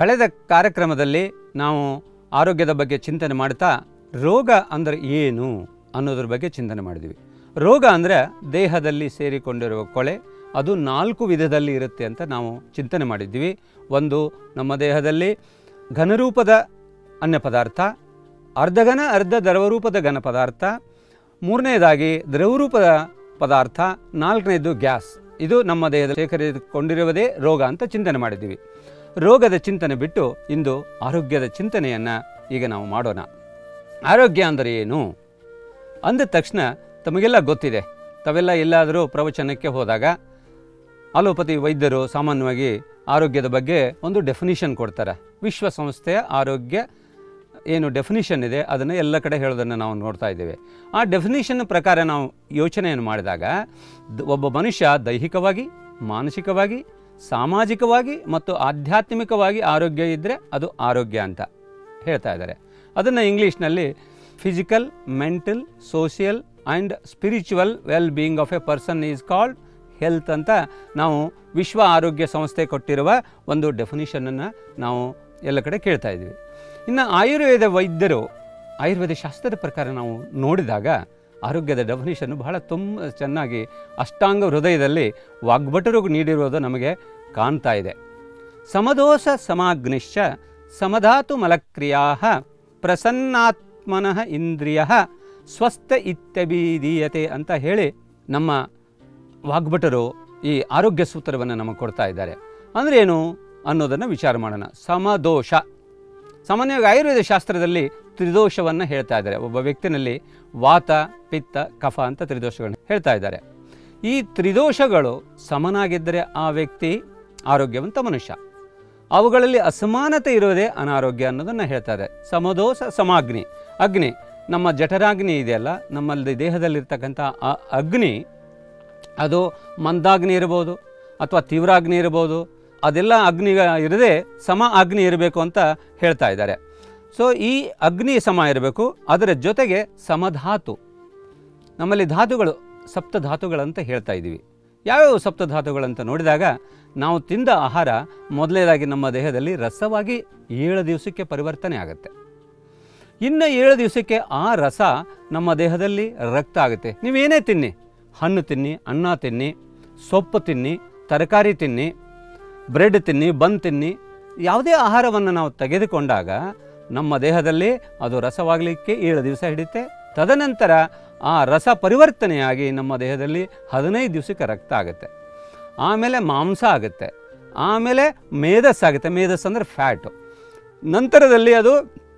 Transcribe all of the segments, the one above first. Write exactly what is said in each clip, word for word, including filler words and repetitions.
ಕಳೆದ ಕಾರ್ಯಕ್ರಮದಲ್ಲಿ ನಾವು ಆರೋಗ್ಯದ ಬಗ್ಗೆ ಚಿಂತನೆ ಮಾಡ್ತಾ ರೋಗ ಅಂದರೆ ಏನು ಅನ್ನೋದ್ರ ಬಗ್ಗೆ ಚಿಂತನೆ ಮಾಡಿದ್ವಿ. ರೋಗ ಅಂದರೆ ದೇಹದಲ್ಲಿ ಸೇರಿಕೊಂಡಿರುವ ಕೊಳೆ, ಅದು ನಾಲ್ಕು ವಿಧದಲ್ಲಿ ಇರುತ್ತೆ ಅಂತ ನಾವು ಚಿಂತನೆ ಮಾಡಿದ್ವಿ. ಒಂದು, ನಮ್ಮ ದೇಹದಲ್ಲಿ ಘನರೂಪದ ಅನ್ನ ಪದಾರ್ಥ, ಅರ್ಧಘನ ಅರ್ಧ ದ್ರವರೂಪದ ಘನ ಪದಾರ್ಥ, ಮೂರನೇದಾಗಿ ದ್ರವರೂಪದ ಪದಾರ್ಥ, ನಾಲ್ಕನೇದು ಗ್ಯಾಸ್. ಇದು ನಮ್ಮ ದೇಹದಲ್ಲಿ ಶೇಖರಿಸಿಕೊಂಡಿರುವುದೇ ರೋಗ ಅಂತ ಚಿಂತನೆ ಮಾಡಿದ್ದೀವಿ. ರೋಗದ ಚಿಂತನೆ ಬಿಟ್ಟು ಇಂದು ಆರೋಗ್ಯದ ಚಿಂತನೆಯನ್ನು ಈಗ ನಾವು ಮಾಡೋಣ. ಆರೋಗ್ಯ ಅಂದರೆ ಏನು ಅಂದ ತಕ್ಷಣ ತಮಗೆಲ್ಲ ಗೊತ್ತಿದೆ. ತಾವೆಲ್ಲ ಎಲ್ಲಾದರೂ ಪ್ರವಚನಕ್ಕೆ ಹೋದಾಗ ಅಲೋಪತಿ ವೈದ್ಯರು ಸಾಮಾನ್ಯವಾಗಿ ಆರೋಗ್ಯದ ಬಗ್ಗೆ ಒಂದು ಡೆಫಿನಿಷನ್ ಕೊಡ್ತಾರೆ. ವಿಶ್ವಸಂಸ್ಥೆಯ ಆರೋಗ್ಯ ಏನು ಡೆಫಿನಿಷನ್ ಇದೆ ಅದನ್ನು ಎಲ್ಲ ಕಡೆ ಹೇಳೋದನ್ನು ನಾವು ನೋಡ್ತಾ ಇದ್ದೇವೆ. ಆ ಡೆಫಿನಿಷನ್ ಪ್ರಕಾರ ನಾವು ಯೋಚನೆಯನ್ನು ಮಾಡಿದಾಗ ಒಬ್ಬ ಮನುಷ್ಯ ದೈಹಿಕವಾಗಿ, ಮಾನಸಿಕವಾಗಿ, ಸಾಮಾಜಿಕವಾಗಿ ಮತ್ತು ಆಧ್ಯಾತ್ಮಿಕವಾಗಿ ಆರೋಗ್ಯ ಇದ್ದರೆ ಅದು ಆರೋಗ್ಯ ಅಂತ ಹೇಳ್ತಾ ಇದ್ದಾರೆ. ಅದನ್ನು ಇಂಗ್ಲೀಷ್ನಲ್ಲಿ physical, mental, social and spiritual well being of a person is called health ಅಂತ ನಾವು ವಿಶ್ವ ಆರೋಗ್ಯ ಸಂಸ್ಥೆ ಕೊಟ್ಟಿರುವ ಒಂದು ಡೆಫಿನಿಷನನ್ನು ನಾವು ಎಲ್ಲ ಕಡೆ ಕೇಳ್ತಾ ಇದ್ದೀವಿ. ಇನ್ನು ಆಯುರ್ವೇದ ವೈದ್ಯರು ಆಯುರ್ವೇದ ಶಾಸ್ತ್ರದ ಪ್ರಕಾರ ನಾವು ನೋಡಿದಾಗ ಆರೋಗ್ಯದ ಡೆಫಿನಿಷನ್ನು ಬಹಳ ತುಂಬ ಚೆನ್ನಾಗಿ ಅಷ್ಟಾಂಗ ಹೃದಯದಲ್ಲಿ ವಾಗ್ಭಟರು ನೀಡಿರುವುದು ನಮಗೆ ಕಾಣ್ತಾ ಇದೆ. ಸಮದೋಷ ಸಮಾಗ್ನಿಶ್ಚ ಸಮಧಾತು ಮಲಕ್ರಿಯಾ ಪ್ರಸನ್ನಾತ್ಮನಃ ಇಂದ್ರಿಯ ಸ್ವಸ್ಥ ಇತ್ಯಭಿಧೀಯತೆ ಅಂತ ಹೇಳಿ ನಮ್ಮ ವಾಗ್ಭಟರು ಈ ಆರೋಗ್ಯ ಸೂತ್ರವನ್ನು ನಮಗೆ ಕೊಡ್ತಾ ಇದ್ದಾರೆ. ಅಂದರೆ ಏನು ಅನ್ನೋದನ್ನು ವಿಚಾರ ಮಾಡೋಣ. ಸಮದೋಷ, ಸಾಮಾನ್ಯವಾಗಿ ಆಯುರ್ವೇದ ಶಾಸ್ತ್ರದಲ್ಲಿ ತ್ರಿದೋಷವನ್ನು ಹೇಳ್ತಾ ಇದ್ದಾರೆ. ಒಬ್ಬ ವ್ಯಕ್ತಿನಲ್ಲಿ ವಾತ, ಪಿತ್ತ, ಕಫ ಅಂತ ತ್ರಿದೋಷಗಳನ್ನು ಹೇಳ್ತಾ ಇದ್ದಾರೆ. ಈ ತ್ರಿದೋಷಗಳು ಸಮನಾಗಿದ್ದರೆ ಆ ವ್ಯಕ್ತಿ ಆರೋಗ್ಯವಂತ ಮನುಷ್ಯ. ಅವುಗಳಲ್ಲಿ ಅಸಮಾನತೆ ಇರೋದೇ ಅನಾರೋಗ್ಯ ಅನ್ನೋದನ್ನು ಹೇಳ್ತಾರೆ. ಸಮದೋಷ ಸಮಾಗ್ನಿ, ಅಗ್ನಿ, ನಮ್ಮ ಜಠರಾಗ್ನಿ ಇದೆಯಲ್ಲ, ನಮ್ಮಲ್ಲಿ ದೇಹದಲ್ಲಿರ್ತಕ್ಕಂಥ ಆ ಅಗ್ನಿ ಅದು ಮಂದಾಗ್ನಿ ಇರ್ಬೋದು ಅಥವಾ ತೀವ್ರಾಗ್ನಿ ಇರ್ಬೋದು. ಅದೆಲ್ಲ ಅಗ್ನಿ ಇರದೆ ಸಮ ಅಗ್ನಿ ಇರಬೇಕು ಅಂತ ಹೇಳ್ತಾ ಇದ್ದಾರೆ. ಸೊ ಈ ಅಗ್ನಿ ಸಮ ಇರಬೇಕು. ಅದರ ಜೊತೆಗೆ ಸಮಧಾತು, ನಮ್ಮಲ್ಲಿ ಧಾತುಗಳು ಸಪ್ತ ಧಾತುಗಳಂತ ಹೇಳ್ತಾ ಇದ್ದೀವಿ. ಯಾವ್ಯಾವ ಸಪ್ತ ಧಾತುಗಳಂತ ನೋಡಿದಾಗ ನಾವು ತಿಂದ ಆಹಾರ ಮೊದಲನೇದಾಗಿ ನಮ್ಮ ದೇಹದಲ್ಲಿ ರಸವಾಗಿ ಏಳು ದಿವಸಕ್ಕೆ ಪರಿವರ್ತನೆ ಆಗುತ್ತೆ. ಇನ್ನು ಏಳು ದಿವಸಕ್ಕೆ ಆ ರಸ ನಮ್ಮ ದೇಹದಲ್ಲಿ ರಕ್ತ ಆಗುತ್ತೆ. ನೀವೇನೇ ತಿನ್ನಿ, ಹಣ್ಣು ತಿನ್ನಿ, ಅನ್ನ ತಿನ್ನಿ, ಸೊಪ್ಪು ತಿನ್ನಿ, ತರಕಾರಿ ತಿನ್ನಿ, ಬ್ರೆಡ್ ತಿನ್ನಿ, ಬನ್ ತಿನ್ನಿ, ಯಾವುದೇ ಆಹಾರವನ್ನು ನಾವು ತೆಗೆದುಕೊಂಡಾಗ ನಮ್ಮ ದೇಹದಲ್ಲಿ ಅದು ರಸವಾಗಲಿಕ್ಕೆ ಏಳು ದಿವಸ ಹಿಡಿಯುತ್ತೆ. ತದನಂತರ ಆ ರಸ ಪರಿವರ್ತನೆಯಾಗಿ ನಮ್ಮ ದೇಹದಲ್ಲಿ ಹದಿನೈದು ದಿವಸಕ್ಕೆ ರಕ್ತ ಆಗುತ್ತೆ. ಆಮೇಲೆ ಮಾಂಸ ಆಗುತ್ತೆ, ಆಮೇಲೆ ಮೇಧಸ್ ಆಗುತ್ತೆ. ಮೇಧಸ್ ಅಂದರೆ ಫ್ಯಾಟು. ನಂತರದಲ್ಲಿ ಅದು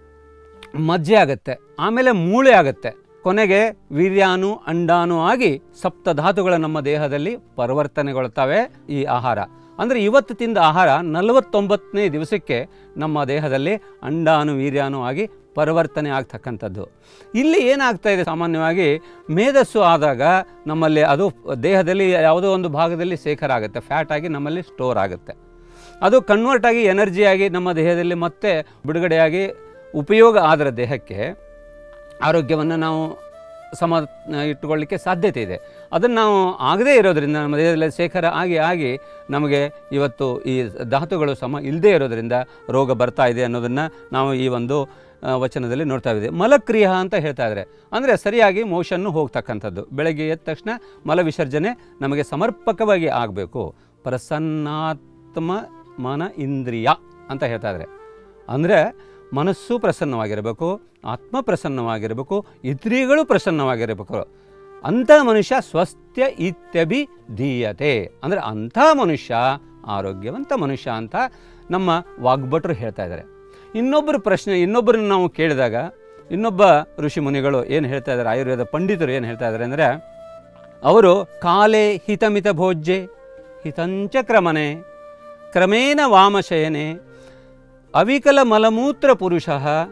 ಮಜ್ಜೆ ಆಗುತ್ತೆ, ಆಮೇಲೆ ಮೂಳೆ ಆಗುತ್ತೆ, ಕೊನೆಗೆ ವೀರ್ಯಾಣು, ಅಂಡಾಣು ಆಗಿ ಸಪ್ತ ಧಾತುಗಳು ನಮ್ಮ ದೇಹದಲ್ಲಿ ಪರಿವರ್ತನೆಗೊಳ್ತವೆ ಈ ಆಹಾರ. ಅಂದರೆ ಇವತ್ತು ತಿಂದ ಆಹಾರ ನಲವತ್ತೊಂಬತ್ತನೇ ದಿವಸಕ್ಕೆ ನಮ್ಮ ದೇಹದಲ್ಲಿ ಅಂಡಾಣು, ವೀರ್ಯಾಣು ಆಗಿ ಪರಿವರ್ತನೆ ಆಗ್ತಕ್ಕಂಥದ್ದು. ಇಲ್ಲಿ ಏನಾಗ್ತಾ ಇದೆ, ಸಾಮಾನ್ಯವಾಗಿ ಮೇಧಸ್ಸು ಆದಾಗ ನಮ್ಮಲ್ಲಿ ಅದು ದೇಹದಲ್ಲಿ ಯಾವುದೋ ಒಂದು ಭಾಗದಲ್ಲಿ ಶೇಖರ ಆಗುತ್ತೆ, ಫ್ಯಾಟ್ ಆಗಿ ನಮ್ಮಲ್ಲಿ ಸ್ಟೋರ್ ಆಗುತ್ತೆ. ಅದು ಕನ್ವರ್ಟ್ ಆಗಿ ಎನರ್ಜಿಯಾಗಿ ನಮ್ಮ ದೇಹದಲ್ಲಿ ಮತ್ತೆ ಬಿಡುಗಡೆಯಾಗಿ ಉಪಯೋಗ ಆದರ ದೇಹಕ್ಕೆ ಆರೋಗ್ಯವನ್ನು ನಾವು ಸಮ ಇಟ್ಟುಕೊಳ್ಳಿಕ್ಕೆ ಸಾಧ್ಯತೆ ಇದೆ. ಅದನ್ನು ನಾವು ಆಗದೇ ಇರೋದರಿಂದ ನಮ್ಮ ದೇಹದಲ್ಲಿ ಶೇಖರ ಆಗಿ ಆಗಿ ನಮಗೆ ಇವತ್ತು ಈ ಧಾತುಗಳು ಸಮ ಇಲ್ಲದೇ ಇರೋದರಿಂದ ರೋಗ ಬರ್ತಾ ಇದೆ ಅನ್ನೋದನ್ನು ನಾವು ಈ ಒಂದು ವಚನದಲ್ಲಿ ನೋಡ್ತಾ ಇದ್ದೀವಿ. ಮಲಕ್ರಿಯ ಅಂತ ಹೇಳ್ತಾ ಇದ್ದಾರೆ. ಅಂದರೆ ಸರಿಯಾಗಿ ಮೋಷನ್ನು ಹೋಗ್ತಕ್ಕಂಥದ್ದು. ಬೆಳಗ್ಗೆ ಎದ್ದ ತಕ್ಷಣ ಮಲ ವಿಸರ್ಜನೆ ನಮಗೆ ಸಮರ್ಪಕವಾಗಿ ಆಗಬೇಕು. ಪ್ರಸನ್ನಾತ್ಮ ಮನ ಇಂದ್ರಿಯ ಅಂತ ಹೇಳ್ತಾ ಇದ್ದಾರೆ. ಅಂದರೆ ಮನಸ್ಸು ಪ್ರಸನ್ನವಾಗಿರಬೇಕು, ಆತ್ಮ ಪ್ರಸನ್ನವಾಗಿರಬೇಕು, ಇಂದ್ರಿಯಗಳು ಪ್ರಸನ್ನವಾಗಿರಬೇಕು. ಅಂಥ ಮನುಷ್ಯ ಸ್ವಸ್ಥ್ಯ ಇತ್ಯಭಿಧೀಯತೆ. ಅಂದರೆ ಅಂಥ ಮನುಷ್ಯ ಆರೋಗ್ಯವಂತ ಮನುಷ್ಯ ಅಂತ ನಮ್ಮ ವಾಗ್ಭಟರು ಹೇಳ್ತಾ ಇದ್ದಾರೆ. ಇನ್ನೊಬ್ಬರು ಪ್ರಶ್ನೆ ಇನ್ನೊಬ್ಬರನ್ನು ನಾವು ಕೇಳಿದಾಗ ಇನ್ನೊಬ್ಬ ಋಷಿ ಮುನಿಗಳು ಏನು ಹೇಳ್ತಾ ಇದ್ದಾರೆ, ಆಯುರ್ವೇದ ಪಂಡಿತರು ಏನು ಹೇಳ್ತಾ ಇದ್ದಾರೆ ಅಂದರೆ, ಅವರು ಕಾಲೇ ಹಿತಮಿತ ಭೋಜ್ಯೆ ಹಿತಂಚ ಕ್ರಮನೆ ಕ್ರಮೇಣ ವಾಮಶಯನೆ ಅವಿಕಲ ಮಲಮೂತ್ರ ಪುರುಷ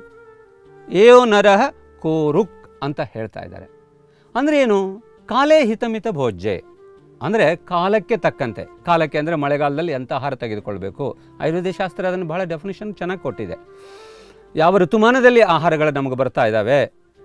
ಏಯೋ ನರಃ ಕೋರುಕ್ ಅಂತ ಹೇಳ್ತಾ ಇದ್ದಾರೆ. ಅಂದರೆ ಏನು? ಕಾಲೇ ಹಿತಮಿತ ಭೋಜ್ಯೆ ಅಂದರೆ ಕಾಲಕ್ಕೆ ತಕ್ಕಂತೆ. ಕಾಲಕ್ಕೆ ಅಂದರೆ ಮಳೆಗಾಲದಲ್ಲಿ ಎಂಥ ಆಹಾರ ತೆಗೆದುಕೊಳ್ಬೇಕು. ಆಯುರ್ವೇದ ಶಾಸ್ತ್ರ ಅದನ್ನು ಬಹಳ ಡೆಫಿನಿಷನ್ ಚೆನ್ನಾಗಿ ಕೊಟ್ಟಿದೆ. ಯಾವ ಋತುಮಾನದಲ್ಲಿ ಆಹಾರಗಳು ನಮಗೆ ಬರ್ತಾ ಇದ್ದಾವೆ,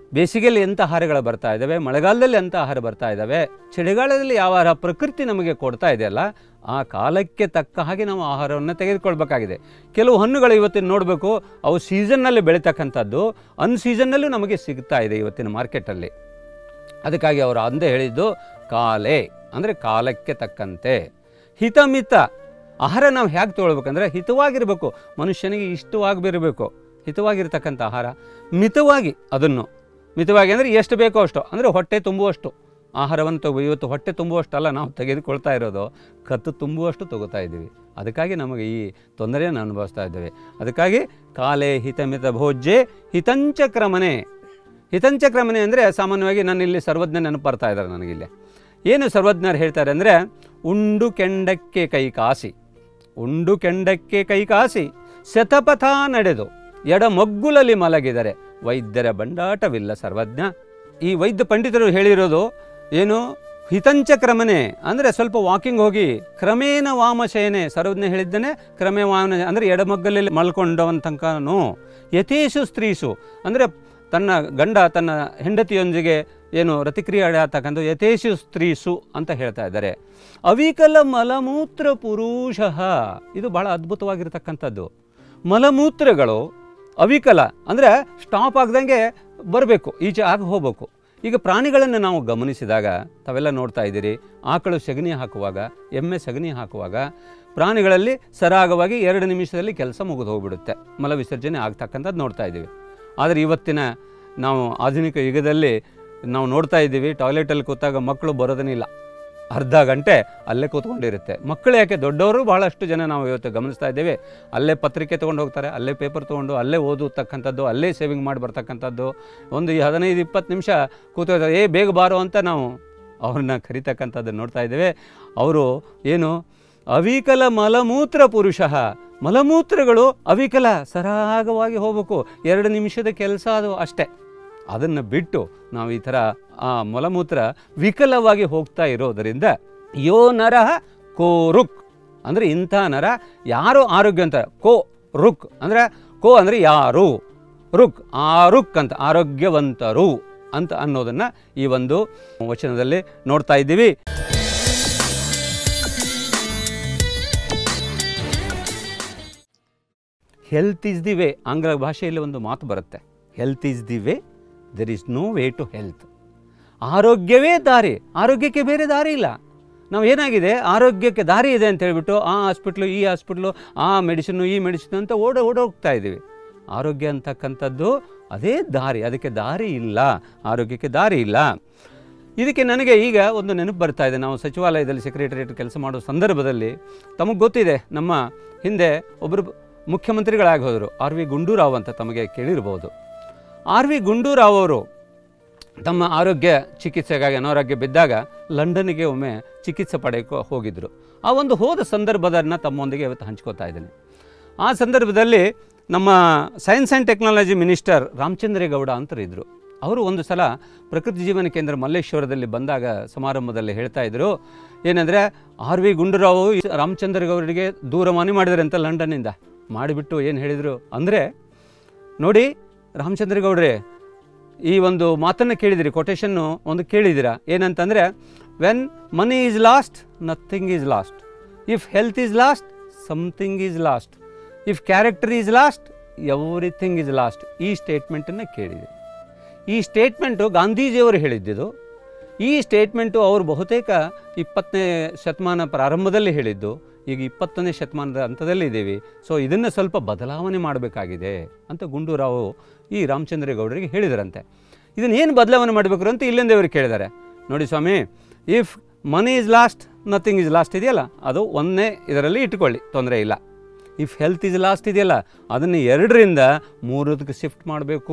ಬೇಸಿಗೆಯಲ್ಲಿ ಎಂಥ ಆಹಾರಗಳು ಬರ್ತಾ ಇದ್ದಾವೆ, ಮಳೆಗಾಲದಲ್ಲಿ ಎಂಥ ಆಹಾರ ಬರ್ತಾ ಇದ್ದಾವೆ, ಚಳಿಗಾಲದಲ್ಲಿ ಯಾವ ಆಹಾರ ಪ್ರಕೃತಿ ನಮಗೆ ಕೊಡ್ತಾ ಇದೆಯಲ್ಲ ಆ ಕಾಲಕ್ಕೆ ತಕ್ಕ ಹಾಗೆ ನಾವು ಆಹಾರವನ್ನು ತೆಗೆದುಕೊಳ್ಬೇಕಾಗಿದೆ. ಕೆಲವು ಹಣ್ಣುಗಳು ಇವತ್ತಿನ ನೋಡಬೇಕು, ಅವು ಸೀಸನ್ನಲ್ಲಿ ಬೆಳೀತಕ್ಕಂಥದ್ದು ಅನ್ ಸೀಸನ್ನಲ್ಲೂ ನಮಗೆ ಸಿಗ್ತಾ ಇದೆ ಇವತ್ತಿನ ಮಾರ್ಕೆಟಲ್ಲಿ. ಅದಕ್ಕಾಗಿ ಅವರು ಅಂದೇ ಹೇಳಿದ್ದು ಕಾಲೆ ಅಂದರೆ ಕಾಲಕ್ಕೆ ತಕ್ಕಂತೆ. ಹಿತಮಿತ ಆಹಾರ ನಾವು ಹೇಗೆ ತೊಗೊಳ್ಬೇಕಂದ್ರೆ ಹಿತವಾಗಿರಬೇಕು, ಮನುಷ್ಯನಿಗೆ ಇಷ್ಟವಾಗಿರಬೇಕು, ಹಿತವಾಗಿರ್ತಕ್ಕಂಥ ಆಹಾರ. ಮಿತವಾಗಿ ಅದನ್ನು ಮಿತವಾಗಿ ಅಂದರೆ ಎಷ್ಟು ಬೇಕೋ ಅಷ್ಟು, ಅಂದರೆ ಹೊಟ್ಟೆ ತುಂಬುವಷ್ಟು ಆಹಾರವನ್ನು ತಗೋ. ಇವತ್ತು ಹೊಟ್ಟೆ ತುಂಬುವಷ್ಟಲ್ಲ ನಾವು ತೆಗೆದುಕೊಳ್ತಾ ಇರೋದು, ಕತ್ತು ತುಂಬುವಷ್ಟು ತಗೋತಾ ಇದ್ದೀವಿ. ಅದಕ್ಕಾಗಿ ನಮಗೆ ಈ ತೊಂದರೆಯನ್ನು ಅನುಭವಿಸ್ತಾ ಇದ್ದೇವೆ. ಅದಕ್ಕಾಗಿ ಕಾಲೆ ಹಿತಮಿತ ಭೋಜ್ಯೆ ಹಿತಂಚ ಕ್ರಮನೆ. ಹಿತಂಚ ಕ್ರಮನೆ ಅಂದರೆ ಸಾಮಾನ್ಯವಾಗಿ ನಾನು ಇಲ್ಲಿ ಸರ್ವಜ್ಞ ನೆನಪು ಬರ್ತಾ ಇದ್ದಾರೆ ನನಗಿಲ್ಲಿ. ಏನು ಸರ್ವಜ್ಞರು ಹೇಳ್ತಾರೆ ಅಂದರೆ, ಉಂಡು ಕೆಂಡಕ್ಕೆ ಕೈ ಕಾಸಿ, ಉಂಡು ಕೆಂಡಕ್ಕೆ ಕೈ ಕಾಸಿ ಶತಪಥ ನಡೆದು ಎಡಮೊಗ್ಗುಲಲ್ಲಿ ಮಲಗಿದರೆ ವೈದ್ಯರ ಬಂಡಾಟವಿಲ್ಲ ಸರ್ವಜ್ಞ. ಈ ವೈದ್ಯ ಪಂಡಿತರು ಹೇಳಿರೋದು ಏನು, ಹಿತಂಚ ಕ್ರಮನೆ ಅಂದರೆ ಸ್ವಲ್ಪ ವಾಕಿಂಗ್ ಹೋಗಿ ಕ್ರಮೇಣ ವಾಮಶಯನೆ. ಸರ್ವಜ್ಞ ಹೇಳಿದ್ದೇನೆ ಕ್ರಮೇ ವಾಮ ಅಂದರೆ ಎಡಮಗ್ಗಲಲ್ಲಿ ಮಲ್ಕೊಂಡವಂತನೂ, ಯಥೇಶು ಸ್ತ್ರೀಸು ಅಂದರೆ ತನ್ನ ಗಂಡ ತನ್ನ ಹೆಂಡತಿಯೊಂದಿಗೆ ಏನು ರತಿಕ್ರಿಯೆ ಆಗ್ತಕ್ಕಂಥ ಯಥೇಶು ಸ್ತ್ರೀಸು ಅಂತ ಹೇಳ್ತಾ ಇದ್ದಾರೆ. ಅವಿಕಲ ಮಲಮೂತ್ರ ಪುರುಷ, ಇದು ಬಹಳ ಅದ್ಭುತವಾಗಿರ್ತಕ್ಕಂಥದ್ದು. ಮಲಮೂತ್ರಗಳು ಅವಿಕಲ ಅಂದರೆ ಸ್ಟಾಪ್ ಆಗ್ದಂಗೆ ಬರಬೇಕು, ಈಚೆ ಆಗಿ ಹೋಗಬೇಕು. ಈಗ ಪ್ರಾಣಿಗಳನ್ನು ನಾವು ಗಮನಿಸಿದಾಗ ತಾವೆಲ್ಲ ನೋಡ್ತಾ ಇದ್ದೀರಿ, ಆಕಳು ಸಗಣಿ ಹಾಕುವಾಗ, ಎಮ್ಮೆ ಸಗಣಿ ಹಾಕುವಾಗ ಪ್ರಾಣಿಗಳಲ್ಲಿ ಸರಾಗವಾಗಿ ಎರಡು ನಿಮಿಷದಲ್ಲಿ ಕೆಲಸ ಮುಗಿದು ಹೋಗ್ಬಿಡುತ್ತೆ, ಮಲ ವಿಸರ್ಜನೆ ಆಗ್ತಕ್ಕಂಥದ್ದು ನೋಡ್ತಾ ಇದ್ದೀವಿ. ಆದರೆ ಇವತ್ತಿನ ನಾವು ಆಧುನಿಕ ಯುಗದಲ್ಲಿ ನಾವು ನೋಡ್ತಾ ಇದ್ದೀವಿ, ಟಾಯ್ಲೆಟಲ್ಲಿ ಕೂತಾಗ ಮಕ್ಕಳು ಬರೋದನ್ನಿಲ್ಲ, ಅರ್ಧ ಗಂಟೆ ಅಲ್ಲೇ ಕೂತ್ಕೊಂಡಿರುತ್ತೆ. ಮಕ್ಕಳು ಯಾಕೆ, ದೊಡ್ಡವರು ಭಾಳಷ್ಟು ಜನ ನಾವು ಇವತ್ತು ಗಮನಿಸ್ತಾ ಇದ್ದೇವೆ, ಅಲ್ಲೇ ಪತ್ರಿಕೆ ತೊಗೊಂಡು ಹೋಗ್ತಾರೆ, ಅಲ್ಲೇ ಪೇಪರ್ ತೊಗೊಂಡು ಅಲ್ಲೇ ಓದತಕ್ಕಂಥದ್ದು, ಅಲ್ಲೇ ಸೇವಿಂಗ್ ಮಾಡಿ ಬರ್ತಕ್ಕಂಥದ್ದು. ಒಂದು ಹದಿನೈದು ಇಪ್ಪತ್ತು ನಿಮಿಷ ಕೂತ್ಕೊಳ್ತಾರೆ, ಏ ಬೇಗ ಬಾರೋ ಅಂತ ನಾವು ಅವ್ರನ್ನ ಕರಿತಕ್ಕಂಥದ್ದು ನೋಡ್ತಾ ಇದ್ದೇವೆ. ಅವರು ಏನು ಅವಿಕಲ ಮಲಮೂತ್ರ ಪುರುಷ, ಮಲಮೂತ್ರಗಳು ಅವಿಕಲ ಸರಾಗವಾಗಿ ಹೋಗಬೇಕು, ಎರಡು ನಿಮಿಷದ ಕೆಲಸ ಅದು ಅಷ್ಟೇ. ಅದನ್ನು ಬಿಟ್ಟು ನಾವು ಈ ಥರ ಆ ಮಲಮೂತ್ರ ವಿಕಲವಾಗಿ ಹೋಗ್ತಾ ಇರೋದರಿಂದ ಯೋ ನರಃ ಕೋ ರುಕ್ ಅಂದರೆ ಇಂಥ ನರ ಯಾರು ಆರೋಗ್ಯ ಅಂತ, ಕೋ ರುಕ್ ಅಂದರೆ ಕೋ ಅಂದರೆ ಯಾರು, ರುಕ್ ಆರುಕ್ ಅಂತ ಆರೋಗ್ಯವಂತರು ಅಂತ ಅನ್ನೋದನ್ನು ಈ ಒಂದು ವಚನದಲ್ಲಿ ನೋಡ್ತಾ ಇದ್ದೀವಿ. ಹೆಲ್ತ್ ಈಸ್ ದಿ ವೇ, ಆಂಗ್ಲ ಭಾಷೆಯಲ್ಲಿ ಒಂದು ಮಾತು ಬರುತ್ತೆ, health is the way, there is no way to health. ಆರೋಗ್ಯವೇ ದಾರಿ, ಆರೋಗ್ಯಕ್ಕೆ ಬೇರೆ ದಾರಿ ಇಲ್ಲ. ನಾವು ಏನಾಗಿದೆ, ಆರೋಗ್ಯಕ್ಕೆ ದಾರಿ ಇದೆ ಅಂತ ಹೇಳ್ಬಿಟ್ಟು ಆ ಹಾಸ್ಪಿಟ್ಲು ಈ ಹಾಸ್ಪಿಟ್ಲು ಆ ಮೆಡಿಸಿನ್ನು ಈ ಮೆಡಿಸಿನ್ ಅಂತ ಓಡ ಓಡೋಗ್ತಾ ಇದ್ದೀವಿ. ಆರೋಗ್ಯ ಅಂತಕ್ಕಂಥದ್ದು ಅದೇ ದಾರಿ, ಅದಕ್ಕೆ ದಾರಿ ಇಲ್ಲ, ಆರೋಗ್ಯಕ್ಕೆ ದಾರಿ ಇಲ್ಲ. ಇದಕ್ಕೆ ನನಗೆ ಈಗ ಒಂದು ನೆನಪು ಬರ್ತಾ ಇದೆ. ನಾವು ಸಚಿವಾಲಯದಲ್ಲಿ ಸೆಕ್ರೆಟರಿಯೇಟ್ ಕೆಲಸ ಮಾಡೋ ಸಂದರ್ಭದಲ್ಲಿ ತಮಗೆ ಗೊತ್ತಿದೆ, ನಮ್ಮ ಹಿಂದೆ ಒಬ್ಬರು ಮುಖ್ಯಮಂತ್ರಿಗಳಾಗಿ ಹೋದರು, ಆರ್ ವಿ ಗುಂಡೂರಾವ್ ಅಂತ ತಮಗೆ ಕೇಳಿರ್ಬೋದು. ಆರ್ ವಿ ಗುಂಡೂರಾವ್ ಅವರು ತಮ್ಮ ಆರೋಗ್ಯ ಚಿಕಿತ್ಸೆಗಾಗಿ ಅನಾರೋಗ್ಯ ಬಿದ್ದಾಗ ಲಂಡನ್ನಿಗೆ ಒಮ್ಮೆ ಚಿಕಿತ್ಸೆ ಪಡೆಯಕ್ಕೆ ಹೋಗಿದ್ದರು. ಆ ಒಂದು ಹೋದ ಸಂದರ್ಭದನ್ನು ತಮ್ಮೊಂದಿಗೆ ಇವತ್ತು ಹಂಚ್ಕೋತಾ ಇದ್ದೇನೆ. ಆ ಸಂದರ್ಭದಲ್ಲಿ ನಮ್ಮ science and technology minister Ramachandre Gowda ಅಂತರಿದ್ದರು. ಅವರು ಒಂದು ಸಲ ಪ್ರಕೃತಿ ಜೀವನ ಕೇಂದ್ರ ಮಲ್ಲೇಶ್ವರದಲ್ಲಿ ಬಂದಾಗ ಸಮಾರಂಭದಲ್ಲಿ ಹೇಳ್ತಾ ಇದ್ದರು ಏನಂದರೆ, ಆರ್ ವಿ ಗುಂಡೂರಾವ್ ರಾಮಚಂದ್ರೇಗೌಡರಿಗೆ ದೂರವಾಣಿ ಮಾಡಿದ್ದಾರೆ ಅಂತ ಲಂಡನ್ನಿಂದ. ಮಾಡಿಬಿಟ್ಟು ಏನು ಹೇಳಿದರು ಅಂದರೆ, ನೋಡಿ ರಾಮಚಂದ್ರೇಗೌಡ್ರೆ, ಈ ಒಂದು ಮಾತನ್ನು ಕೇಳಿದಿರಿ, ಕೊಟೇಶನ್ನು ಒಂದು ಕೇಳಿದ್ದೀರಾ, ಏನಂತಂದರೆ, when money is lost nothing is lost, if health is lost something is lost, if character is lost everything is lost. ಈ ಸ್ಟೇಟ್ಮೆಂಟನ್ನು ಕೇಳಿದೆ. ಈ ಸ್ಟೇಟ್ಮೆಂಟು ಗಾಂಧೀಜಿಯವರು ಹೇಳಿದ್ದಿದ್ದು. ಈ ಸ್ಟೇಟ್ಮೆಂಟು ಅವರು ಬಹುತೇಕ ಇಪ್ಪತ್ತನೇ ಶತಮಾನ ಪ್ರಾರಂಭದಲ್ಲಿ ಹೇಳಿದ್ದು, ಈಗ ಇಪ್ಪತ್ತನೇ ಶತಮಾನದ ಹಂತದಲ್ಲಿ ಇದ್ದೀವಿ. ಸೊ ಇದನ್ನು ಸ್ವಲ್ಪ ಬದಲಾವಣೆ ಮಾಡಬೇಕಾಗಿದೆ ಅಂತ ಗುಂಡೂರಾವ್ ಈ ರಾಮಚಂದ್ರೇಗೌಡರಿಗೆ ಹೇಳಿದರಂತೆ. ಇದನ್ನು ಏನು ಬದಲಾವಣೆ ಮಾಡಬೇಕು ಅಂತ ಇಲ್ಲಿಂದ ಇವರು ಕೇಳಿದ್ದಾರೆ. ನೋಡಿ ಸ್ವಾಮಿ, if money is lost nothing is lost ಇದೆಯಲ್ಲ, ಅದು ಒಂದನೇ ಇದರಲ್ಲಿ ಇಟ್ಕೊಳ್ಳಿ, ತೊಂದರೆ ಇಲ್ಲ. ಇಫ್ ಹೆಲ್ತ್ ಈಸ್ ಲಾಸ್ಟ್ ಇದೆಯಲ್ಲ, ಅದನ್ನು ಎರಡರಿಂದ ಮೂರದಕ್ಕೆ ಶಿಫ್ಟ್ ಮಾಡಬೇಕು.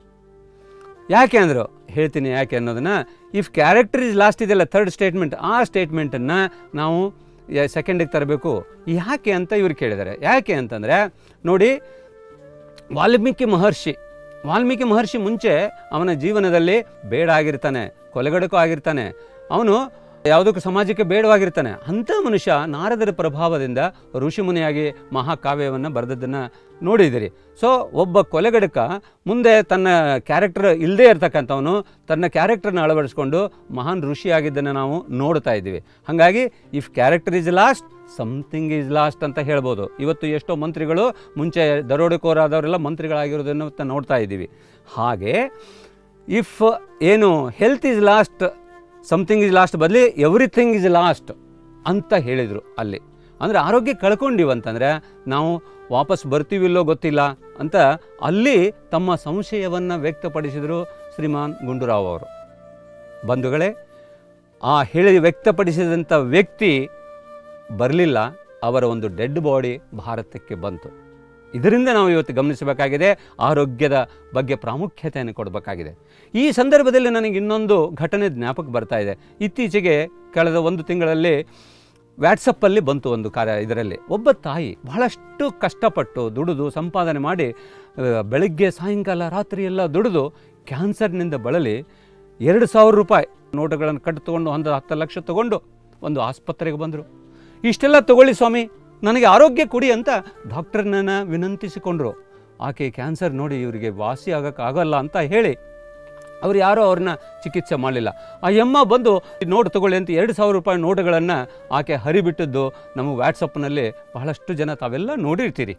ಯಾಕೆ ಅಂದರು, ಹೇಳ್ತೀನಿ ಯಾಕೆ ಅನ್ನೋದನ್ನು. ಇಫ್ ಕ್ಯಾರೆಕ್ಟರ್ ಈಸ್ ಲಾಸ್ಟ್ ಇದೆಯಲ್ಲ, ಥರ್ಡ್ ಸ್ಟೇಟ್ಮೆಂಟ್, ಆ ಸ್ಟೇಟ್ಮೆಂಟನ್ನು ನಾವು ಸೆಕೆಂಡಿಗೆ ತರಬೇಕು. ಯಾಕೆ ಅಂತ ಇವರು ಕೇಳಿದ್ದಾರೆ. ಯಾಕೆ ಅಂತಂದರೆ, ನೋಡಿ ವಾಲ್ಮೀಕಿ ಮಹರ್ಷಿ ವಾಲ್ಮೀಕಿ ಮಹರ್ಷಿ ಮುಂಚೆ ಅವನ ಜೀವನದಲ್ಲಿ ಬೇಡ ಆಗಿರ್ತಾನೆ, ಕೊಲೆಗಡಕೂ ಆಗಿರ್ತಾನೆ. ಅವನು ಯಾವುದಕ್ಕೂ ಸಮಾಜಕ್ಕೆ ಬೇಡವಾಗಿರ್ತಾನೆ. ಅಂಥ ಮನುಷ್ಯ ನಾರದರ ಪ್ರಭಾವದಿಂದ ಋಷಿಮುನಿಯಾಗಿ ಮಹಾಕಾವ್ಯವನ್ನು ಬರೆದದ್ದನ್ನು ನೋಡಿದ್ದೀರಿ. ಸೊ ಒಬ್ಬ ಕೊಲೆಗಡಕ ಮುಂದೆ ತನ್ನ ಕ್ಯಾರೆಕ್ಟರ್ ಇಲ್ಲದೇ ಇರ್ತಕ್ಕಂಥವನು ತನ್ನ ಕ್ಯಾರೆಕ್ಟರ್ನ ಅಳವಡಿಸ್ಕೊಂಡು ಮಹಾನ್ ಋಷಿಯಾಗಿದ್ದನ್ನು ನಾವು ನೋಡ್ತಾ ಇದ್ದೀವಿ. ಹಾಗಾಗಿ if character is lost something is lost ಅಂತ ಹೇಳ್ಬೋದು. ಇವತ್ತು ಎಷ್ಟೋ ಮಂತ್ರಿಗಳು ಮುಂಚೆ ದರೋಡೆಕೋರಾದವರೆಲ್ಲ ಮಂತ್ರಿಗಳಾಗಿರೋದನ್ನು ನೋಡ್ತಾ ಇದ್ದೀವಿ. ಹಾಗೆ ಇಫ್ ಏನು health is lost something is lost ಬದಲಿ ಎವ್ರಿಥಿಂಗ್ ಈಸ್ ಲಾಸ್ಟ್ ಅಂತ ಹೇಳಿದರು ಅಲ್ಲಿ. ಅಂದರೆ ಆರೋಗ್ಯ ಕಳ್ಕೊಂಡಿವಂತಂದರೆ ನಾವು ವಾಪಸ್ ಬರ್ತೀವಿಲ್ಲೋ ಗೊತ್ತಿಲ್ಲ ಅಂತ ಅಲ್ಲಿ ತಮ್ಮ ಸಂಶಯವನ್ನು ವ್ಯಕ್ತಪಡಿಸಿದರು ಶ್ರೀಮಾನ್ ಗುಂಡೂರಾವ್ ಅವರು. ಬಂಧುಗಳೇ, ಆ ಹೇಳಿ ವ್ಯಕ್ತಪಡಿಸಿದಂಥ ವ್ಯಕ್ತಿ ಬರಲಿಲ್ಲ, ಅವರ ಒಂದು ಡೆಡ್ ಬಾಡಿ ಭಾರತಕ್ಕೆ ಬಂತು. ಇದರಿಂದ ನಾವು ಇವತ್ತು ಗಮನಿಸಬೇಕಾಗಿದೆ, ಆರೋಗ್ಯದ ಬಗ್ಗೆ ಪ್ರಾಮುಖ್ಯತೆಯನ್ನು ಕೊಡಬೇಕಾಗಿದೆ. ಈ ಸಂದರ್ಭದಲ್ಲಿ ನನಗೆ ಇನ್ನೊಂದು ಘಟನೆ ಜ್ಞಾಪಕ ಬರ್ತಾ ಇದೆ. ಇತ್ತೀಚೆಗೆ ಕಳೆದ ಒಂದು ತಿಂಗಳಲ್ಲಿ ವ್ಯಾಟ್ಸಪ್ಪಲ್ಲಿ ಬಂತು ಒಂದು ಕಾರ್ಯ. ಇದರಲ್ಲಿ ಒಬ್ಬ ತಾಯಿ ಬಹಳಷ್ಟು ಕಷ್ಟಪಟ್ಟು ದುಡಿದು ಸಂಪಾದನೆ ಮಾಡಿ ಬೆಳಗ್ಗೆ ಸಾಯಂಕಾಲ ರಾತ್ರಿ ಎಲ್ಲ ದುಡಿದು ಕ್ಯಾನ್ಸರ್ನಿಂದ ಬಳಲಿ ಎರಡು ಸಾವಿರ ರೂಪಾಯಿ ನೋಟುಗಳನ್ನು ಕಟ್ಟು ತೊಗೊಂಡು ಒಂದು ಹತ್ತು ಲಕ್ಷ ತೊಗೊಂಡು ಒಂದು ಆಸ್ಪತ್ರೆಗೆ ಬಂದರು. ಇಷ್ಟೆಲ್ಲ ತಗೊಳ್ಳಿ ಸ್ವಾಮಿ, ನನಗೆ ಆರೋಗ್ಯ ಕೊಡಿ ಅಂತ ಡಾಕ್ಟರ್ನನ್ನು ವಿನಂತಿಸಿಕೊಂಡ್ರು. ಆಕೆ ಕ್ಯಾನ್ಸರ್ ನೋಡಿ ಇವರಿಗೆ ವಾಸಿ ಆಗೋಕ್ಕಾಗಲ್ಲ ಅಂತ ಹೇಳಿ ಅವ್ರು ಯಾರೂ ಅವ್ರನ್ನ ಚಿಕಿತ್ಸೆ ಮಾಡಲಿಲ್ಲ. ಆ ಯಮ್ಮ ಬಂದು ನೋಟ್ ತೊಗೊಳ್ಳಿ ಅಂತ ಎರಡು ಸಾವಿರ ರೂಪಾಯಿ ನೋಟುಗಳನ್ನು ಆಕೆ ಹರಿಬಿಟ್ಟದ್ದು ನಮ್ಮ ವ್ಯಾಟ್ಸಪ್ನಲ್ಲಿ ಬಹಳಷ್ಟು ಜನ ತಾವೆಲ್ಲ ನೋಡಿರ್ತೀರಿ.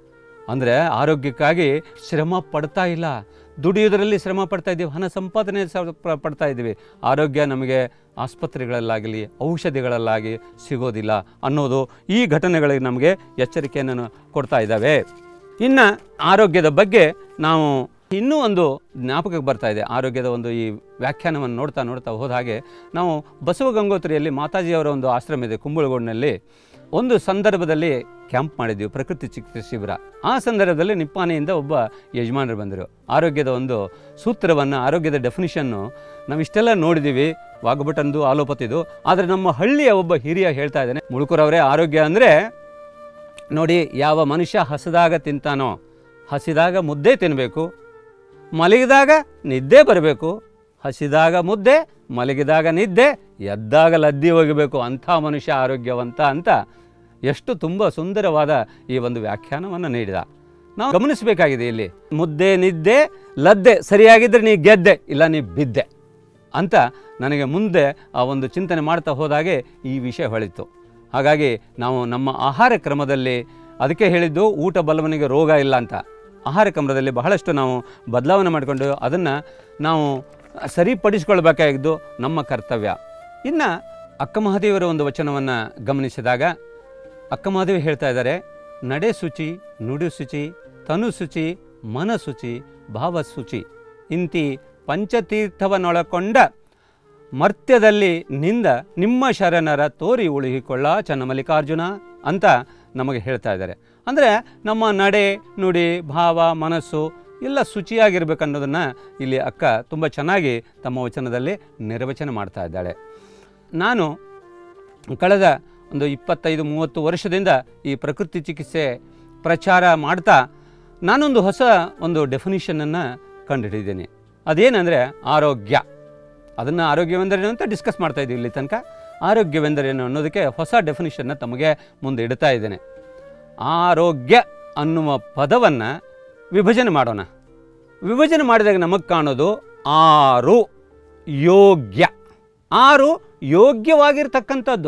ಅಂದರೆ ಆರೋಗ್ಯಕ್ಕಾಗಿ ಶ್ರಮ ಪಡ್ತಾ ಇಲ್ಲ, ದುಡಿಯೋದರಲ್ಲಿ ಶ್ರಮ ಪಡ್ತಾ ಇದ್ದೀವಿ, ಹಣ ಸಂಪಾದನೆ ಪಡ್ತಾ ಇದ್ದೀವಿ. ಆರೋಗ್ಯ ನಮಗೆ ಆಸ್ಪತ್ರೆಗಳಲ್ಲಾಗಲಿ ಔಷಧಿಗಳಲ್ಲಾಗಿ ಸಿಗೋದಿಲ್ಲ ಅನ್ನೋದು ಈ ಘಟನೆಗಳಿಗೆ ನಮಗೆ ಎಚ್ಚರಿಕೆಯನ್ನು ಕೊಡ್ತಾ ಇದ್ದಾವೆ. ಇನ್ನು ಆರೋಗ್ಯದ ಬಗ್ಗೆ ನಾವು ಇನ್ನೂ ಒಂದು ಜ್ಞಾಪಕಕ್ಕೆ ಬರ್ತಾ ಇದೆ. ಆರೋಗ್ಯದ ಒಂದು ಈ ವ್ಯಾಖ್ಯಾನವನ್ನು ನೋಡ್ತಾ ನೋಡ್ತಾ ಹೋದ ಹಾಗೆ ನಾವು ಬಸವ ಗಂಗೋತ್ರಿಯಲ್ಲಿ ಮಾತಾಜಿಯವರ ಒಂದು ಆಶ್ರಮ ಇದೆ ಕುಂಬಳಗೋಡಿನಲ್ಲಿ. ಒಂದು ಸಂದರ್ಭದಲ್ಲಿ ಕ್ಯಾಂಪ್ ಮಾಡಿದ್ವಿ, ಪ್ರಕೃತಿ ಚಿಕಿತ್ಸೆ ಶಿಬಿರ. ಆ ಸಂದರ್ಭದಲ್ಲಿ ನಿಪ್ಪಾಣಿಯಿಂದ ಒಬ್ಬ ಯಜಮಾನರು ಬಂದರು. ಆರೋಗ್ಯದ ಒಂದು ಸೂತ್ರವನ್ನು, ಆರೋಗ್ಯದ ಡೆಫಿನಿಷನ್ನು ನಾವು ಇಷ್ಟೆಲ್ಲ ನೋಡಿದ್ದೀವಿ, ವಾಗ್ಭಟಂದು ಆಲೋಪತಿದು. ಆದರೆ ನಮ್ಮ ಹಳ್ಳಿಯ ಒಬ್ಬ ಹಿರಿಯ ಹೇಳ್ತಾ ಇದ್ದಾನೆ, ಮುಳುಕುರವರೇ, ಆರೋಗ್ಯ ಅಂದರೆ ನೋಡಿ, ಯಾವ ಮನುಷ್ಯ ಹಸಿದಾಗ ತಿಂತಾನೋ, ಹಸಿದಾಗ ಮುದ್ದೆ ತಿನ್ನಬೇಕು, ಮಲಗಿದಾಗ ನಿದ್ದೆ ಬರಬೇಕು, ಹಸಿದಾಗ ಮುದ್ದೆ, ಮಲಗಿದಾಗ ನಿದ್ದೆ, ಎದ್ದಾಗ ಲದ್ದಿ ಹೋಗಬೇಕು, ಅಂಥ ಮನುಷ್ಯ ಆರೋಗ್ಯವಂತ ಅಂತ ಎಷ್ಟು ತುಂಬ ಸುಂದರವಾದ ಈ ಒಂದು ವ್ಯಾಖ್ಯಾನವನ್ನು ನೀಡಿದ. ನಾವು ಗಮನಿಸಬೇಕಾಗಿದೆ ಇಲ್ಲಿ, ಮುದ್ದೆ ನಿದ್ದೆ ಲದ್ದೆ ಸರಿಯಾಗಿದ್ದರೆ ನೀ ಗೆದ್ದೆ, ಇಲ್ಲ ನೀ ಬಿದ್ದೆ ಅಂತ ನನಗೆ ಮುಂದೆ ಆ ಒಂದು ಚಿಂತನೆ ಮಾಡ್ತಾ ಹೋದಾಗೆ ಈ ವಿಷಯ ಹೊಳಿತು. ಹಾಗಾಗಿ ನಾವು ನಮ್ಮ ಆಹಾರ ಕ್ರಮದಲ್ಲಿ, ಅದಕ್ಕೆ ಹೇಳಿದ್ದು ಊಟ ಬಲ್ಲವನಿಗೆ ರೋಗ ಇಲ್ಲ ಅಂತ, ಆಹಾರ ಕ್ರಮದಲ್ಲಿ ಬಹಳಷ್ಟು ನಾವು ಬದಲಾವಣೆ ಮಾಡಿಕೊಂಡು ಅದನ್ನು ನಾವು ಸರಿಪಡಿಸಿಕೊಳ್ಬೇಕಾಗಿದ್ದು ನಮ್ಮ ಕರ್ತವ್ಯ. ಇನ್ನು ಅಕ್ಕ ಮಹಾದೇವರ ಒಂದು ವಚನವನ್ನು ಗಮನಿಸಿದಾಗ ಅಕ್ಕ ಮಹಾದೇವಿ ಹೇಳ್ತಾ ಇದ್ದಾರೆ, ನಡೆ ಶುಚಿ, ನುಡಿ ಶುಚಿ, ತನು ಶುಚಿ, ಮನ ಶುಚಿ, ಭಾವ ಶುಚಿ, ಇಂತಿ ಪಂಚತೀರ್ಥವನ್ನೊಳಕೊಂಡ ಮರ್ತ್ಯದಲ್ಲಿ ನಿಂದ ನಿಮ್ಮ ಶರಣರ ತೋರಿ ಉಳುಹಿಕೊಳ್ಳ ಚನ್ನಮಲ್ಲಿಕಾರ್ಜುನ ಅಂತ ನಮಗೆ ಹೇಳ್ತಾ ಇದ್ದಾರೆ. ಅಂದರೆ ನಮ್ಮ ನಡೆ ನುಡಿ ಭಾವ ಮನಸ್ಸು ಎಲ್ಲ ಶುಚಿಯಾಗಿರ್ಬೇಕನ್ನೋದನ್ನು ಇಲ್ಲಿ ಅಕ್ಕ ತುಂಬ ಚೆನ್ನಾಗಿ ತಮ್ಮ ವಚನದಲ್ಲಿ ನಿರ್ವಚನ ಮಾಡ್ತಾ ಇದ್ದಾಳೆ. ನಾನು ಕಳೆದ ಒಂದು ಇಪ್ಪತ್ತೈದು ಮೂವತ್ತು ವರ್ಷದಿಂದ ಈ ಪ್ರಕೃತಿ ಚಿಕಿತ್ಸೆ ಪ್ರಚಾರ ಮಾಡ್ತಾ ನಾನೊಂದು ಹೊಸ ಒಂದು ಡೆಫಿನಿಷನನ್ನು ಕಂಡುಹಿಡಿದ್ದೀನಿ. ಅದೇನೆಂದರೆ ಆರೋಗ್ಯ. ಅದನ್ನು ಆರೋಗ್ಯವೆಂದರೇನು ಅಂತ ಡಿಸ್ಕಸ್ ಮಾಡ್ತಾಯಿದ್ದೀವಿ ಇಲ್ಲಿ ತನಕ. ಆರೋಗ್ಯವೆಂದರೇನು ಅನ್ನೋದಕ್ಕೆ ಹೊಸ ಡೆಫಿನಿಷನ್ನ ತಮಗೆ ಮುಂದೆ ಇಡ್ತಾ ಇದ್ದೇನೆ. ಆರೋಗ್ಯ ಅನ್ನುವ ಪದವನ್ನು ವಿಭಜನೆ ಮಾಡೋಣ. ವಿಭಜನೆ ಮಾಡಿದಾಗ ನಮಗೆ ಕಾಣೋದು ಆರು ಯೋಗ್ಯ. ಆರು ಯೋಗ್ಯವಾಗಿರ್ತಕ್ಕಂಥದ್ದು.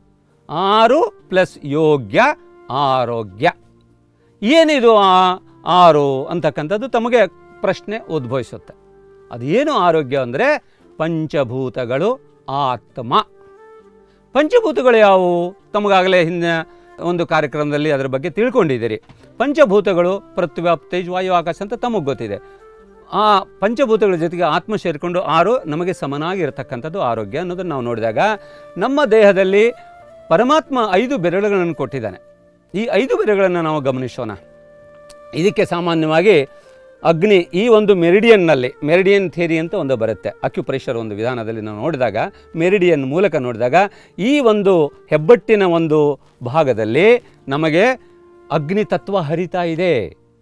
ಆರು ಪ್ಲಸ್ ಯೋಗ್ಯ ಆರೋಗ್ಯ. ಏನಿದು ಆ ಆರು ಅಂತಕ್ಕಂಥದ್ದು ತಮಗೆ ಪ್ರಶ್ನೆ ಉದ್ಭವಿಸುತ್ತೆ. ಅದೇನು ಆರೋಗ್ಯ ಅಂದರೆ ಪಂಚಭೂತಗಳು, ಆತ್ಮ. ಪಂಚಭೂತಗಳು ಯಾವುವು? ತಮಗಾಗಲೇ ಹಿಂದಿನ ಒಂದು ಕಾರ್ಯಕ್ರಮದಲ್ಲಿ ಅದರ ಬಗ್ಗೆ ತಿಳ್ಕೊಂಡಿದ್ದೀರಿ. ಪಂಚಭೂತಗಳು ಪೃಥ್ವಿ ತೇಜ್ ವಾಯು ಆಕಾಶ ಅಂತ ತಮಗೆ ಗೊತ್ತಿದೆ. ಆ ಪಂಚಭೂತಗಳ ಜೊತೆಗೆ ಆತ್ಮ ಸೇರಿಕೊಂಡು ಆರು ನಮಗೆ ಸಮನಾಗಿರತಕ್ಕಂಥದ್ದು ಆರೋಗ್ಯ ಅನ್ನೋದನ್ನು ನಾವು ನೋಡಿದಾಗ, ನಮ್ಮ ದೇಹದಲ್ಲಿ ಪರಮಾತ್ಮ ಐದು ಬೆರಳುಗಳನ್ನು ಕೊಟ್ಟಿದ್ದಾನೆ. ಈ ಐದು ಬೆರಳುಗಳನ್ನು ನಾವು ಗಮನಿಸೋಣ. ಇದಕ್ಕೆ ಸಾಮಾನ್ಯವಾಗಿ ಅಗ್ನಿ, ಈ ಒಂದು ಮೆರಿಡಿಯನ್ನಲ್ಲಿ, ಮೆರಿಡಿಯನ್ ಥಿಯರಿ ಅಂತ ಒಂದು ಬರುತ್ತೆ, ಅಕ್ಯುಪ್ರೆಷರ್ ಒಂದು ವಿಧಾನದಲ್ಲಿ ನಾವು ನೋಡಿದಾಗ, ಮೆರಿಡಿಯನ್ ಮೂಲಕ ನೋಡಿದಾಗ ಈ ಒಂದು ಹೆಬ್ಬಟ್ಟಿನ ಒಂದು ಭಾಗದಲ್ಲಿ ನಮಗೆ ಅಗ್ನಿ ತತ್ವ ಹರಿತಾ ಇದೆ.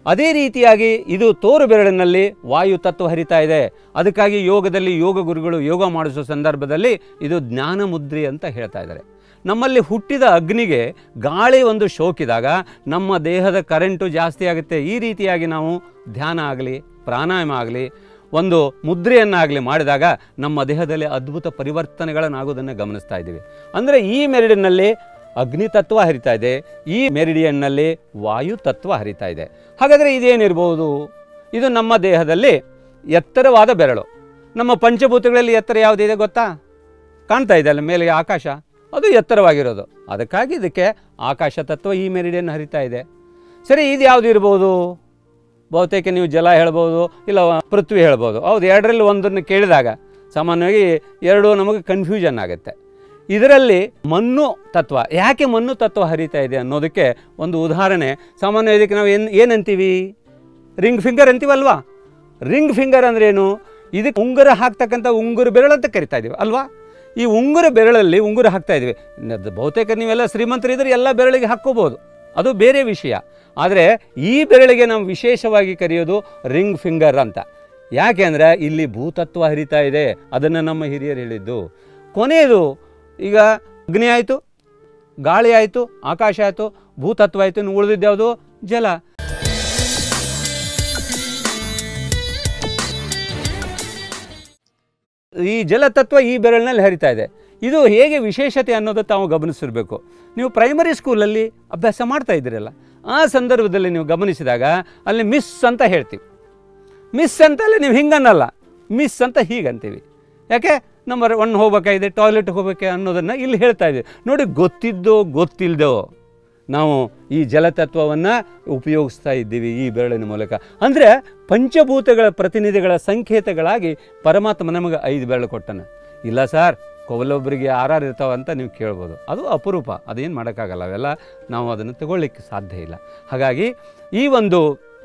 ಅದೇ ರೀತಿಯಾಗಿ ಇದು ತೋರು ಬೆರಳಿನಲ್ಲಿ ವಾಯು ತತ್ವ ಹರಿತಾ ಇದೆ. ಅದಕ್ಕಾಗಿ ಯೋಗದಲ್ಲಿ ಯೋಗ ಗುರುಗಳು ಯೋಗ ಮಾಡಿಸುವ ಸಂದರ್ಭದಲ್ಲಿ ಇದು ಜ್ಞಾನ ಮುದ್ರಿ ಅಂತ ಹೇಳ್ತಾ ಇದ್ದಾರೆ. ನಮ್ಮಲ್ಲಿ ಹುಟ್ಟಿದ ಅಗ್ನಿಗೆ ಗಾಳಿ ಒಂದು ಶೋಕಿದಾಗ ನಮ್ಮ ದೇಹದ ಕರೆಂಟು ಜಾಸ್ತಿ ಆಗುತ್ತೆ. ಈ ರೀತಿಯಾಗಿ ನಾವು ಧ್ಯಾನ ಆಗಲಿ ಪ್ರಾಣಾಯಾಮ ಆಗಲಿ ಒಂದು ಮುದ್ರೆಯನ್ನಾಗಲಿ ಮಾಡಿದಾಗ ನಮ್ಮ ದೇಹದಲ್ಲಿ ಅದ್ಭುತ ಪರಿವರ್ತನೆಗಳನ್ನಾಗೋದನ್ನು ಗಮನಿಸ್ತಾ ಇದ್ದೀವಿ. ಅಂದರೆ ಈ ಮೆರಿಡಿಯನ್ನಲ್ಲಿ ಅಗ್ನಿ ತತ್ವ ಹರಿತಾ ಇದೆ, ಈ ಮೆರಿಡಿಯನ್ನಲ್ಲಿ ವಾಯು ತತ್ವ ಹರಿತಾ ಇದೆ. ಹಾಗಾದರೆ ಇದೇನಿರ್ಬೋದು? ಇದು ನಮ್ಮ ದೇಹದಲ್ಲಿ ಎತ್ತರವಾದ ಬೆರಳು. ನಮ್ಮ ಪಂಚಭೂತಗಳಲ್ಲಿ ಎತ್ತರ ಯಾವುದಿದೆ ಗೊತ್ತಾ? ಕಾಣ್ತಾ ಇದೆ ಅಲ್ಲ ಮೇಲೆ ಆಕಾಶ, ಅದು ಎತ್ತರವಾಗಿರೋದು. ಅದಕ್ಕಾಗಿ ಇದಕ್ಕೆ ಆಕಾಶ ತತ್ವ ಈ ಮೆರಿಡಿಯನ್ ಹರಿತಾ ಇದೆ. ಸರಿ, ಇದು ಯಾವುದು ಇರ್ಬೋದು? ಬಹುತೇಕ ನೀವು ಜಲ ಹೇಳ್ಬೋದು, ಇಲ್ಲ ಪೃಥ್ವಿ ಹೇಳ್ಬೋದು. ಹೌದು, ಎರಡರಲ್ಲಿ ಒಂದನ್ನು ಕೇಳಿದಾಗ ಸಾಮಾನ್ಯವಾಗಿ ಎರಡು ನಮಗೆ ಕನ್ಫ್ಯೂಷನ್ ಆಗುತ್ತೆ. ಇದರಲ್ಲಿ ಮಣ್ಣು ತತ್ವ, ಯಾಕೆ ಮಣ್ಣು ತತ್ವ ಹರಿತಾ ಇದೆ ಅನ್ನೋದಕ್ಕೆ ಒಂದು ಉದಾಹರಣೆ. ಸಾಮಾನ್ಯ ಇದಕ್ಕೆ ನಾವು ಏನು ಏನಂತೀವಿ? ರಿಂಗ್ ಫಿಂಗರ್ ಅಂತೀವಲ್ವಾ? ರಿಂಗ್ ಫಿಂಗರ್ ಅಂದ್ರೇನು? ಇದಕ್ಕೆ ಉಂಗುರ ಹಾಕ್ತಕ್ಕಂಥ ಉಂಗುರ ಬೆರಳು ಅಂತ ಕರಿತಾ ಇದ್ದೀವಿ ಅಲ್ವಾ? ಈ ಉಂಗುರ ಬೆರಳಲ್ಲಿ ಉಂಗುರ ಹಾಕ್ತಾ ಇದ್ವಿ. ಬಹುತೇಕ ನೀವೆಲ್ಲ ಶ್ರೀಮಂತರಿದ್ರೆ ಎಲ್ಲ ಬೆರಳಿಗೆ ಹಾಕ್ಕೋಬೋದು, ಅದು ಬೇರೆ ವಿಷಯ. ಆದರೆ ಈ ಬೆರಳಿಗೆ ನಾವು ವಿಶೇಷವಾಗಿ ಕರೆಯೋದು ರಿಂಗ್ ಫಿಂಗರ್ ಅಂತ. ಯಾಕೆ ಅಂದರೆ ಇಲ್ಲಿ ಭೂತತ್ವ ಹರಿತಾ ಇದೆ, ಅದನ್ನು ನಮ್ಮ ಹಿರಿಯರು ಹೇಳಿದ್ದು. ಕೊನೆಯದು ಈಗ ಅಗ್ನಿ ಆಯಿತು, ಗಾಳಿ ಆಯಿತು, ಆಕಾಶ ಆಯಿತು, ಭೂತತ್ವ ಆಯಿತು, ಇನ್ನು ಉಳಿದಿದ್ದು ಯಾವುದು? ಜಲ. ಈ ಜಲತತ್ವ ಈ ಬೆರಳಿನಲ್ಲಿ ಹರಿತಾ ಇದೆ. ಇದು ಹೇಗೆ ವಿಶೇಷತೆ ಅನ್ನೋದು ತಾವು ಗಮನಿಸಿರಬೇಕು. ನೀವು ಪ್ರೈಮರಿ ಸ್ಕೂಲಲ್ಲಿ ಅಭ್ಯಾಸ ಮಾಡ್ತಾ ಇದ್ದೀರಲ್ಲ, ಆ ಸಂದರ್ಭದಲ್ಲಿ ನೀವು ಗಮನಿಸಿದಾಗ ಅಲ್ಲಿ ಮಿಸ್ ಅಂತ ಹೇಳ್ತೀವಿ. ಮಿಸ್ ಅಂತಲ್ಲಿ ನೀವು ಹಿಂಗನ್ನಲ್ಲ, ಮಿಸ್ ಅಂತ ಹೀಗಂತೀವಿ. ಯಾಕೆ? ನಂಬರ್ ಒನ್ ಹೋಗ್ಬೇಕಾಗಿದೆ, ಟಾಯ್ಲೆಟ್ಗೆ ಹೋಗ್ಬೇಕು ಅನ್ನೋದನ್ನು ಇಲ್ಲಿ ಹೇಳ್ತಾ ಇದ್ದೀವಿ. ನೋಡಿ, ಗೊತ್ತಿದ್ದೋ ಗೊತ್ತಿಲ್ಲದೋ ನಾವು ಈ ಜಲತತ್ವವನ್ನು ಉಪಯೋಗಿಸ್ತಾ ಇದ್ದೀವಿ ಈ ಬೆರಳಿನ ಮೂಲಕ. ಅಂದರೆ ಪಂಚಭೂತಗಳ ಪ್ರತಿನಿಧಿಗಳ ಸಂಕೇತಗಳಾಗಿ ಪರಮಾತ್ಮ ನಮಗೆ ಐದು ಬೆರಳು ಕೊಟ್ಟನು. ಇಲ್ಲ ಸರ್, ಕೊವಲೊಬ್ಬರಿಗೆ ಆರಾರು ಇರ್ತಾವಂತ ನೀವು ಕೇಳ್ಬೋದು, ಅದು ಅಪರೂಪ, ಅದೇನು ಮಾಡೋಕ್ಕಾಗಲ್ಲ, ಅವೆಲ್ಲ ನಾವು ಅದನ್ನು ತಗೊಳ್ಳಿಕ್ಕೆ ಸಾಧ್ಯ ಇಲ್ಲ. ಹಾಗಾಗಿ ಈ ಒಂದು